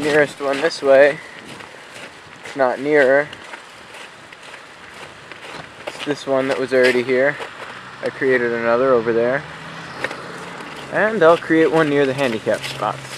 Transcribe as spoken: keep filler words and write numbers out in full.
nearest one this way, it's not nearer. It's this one that was already here. I created another over there. And I'll create one near the handicap spots.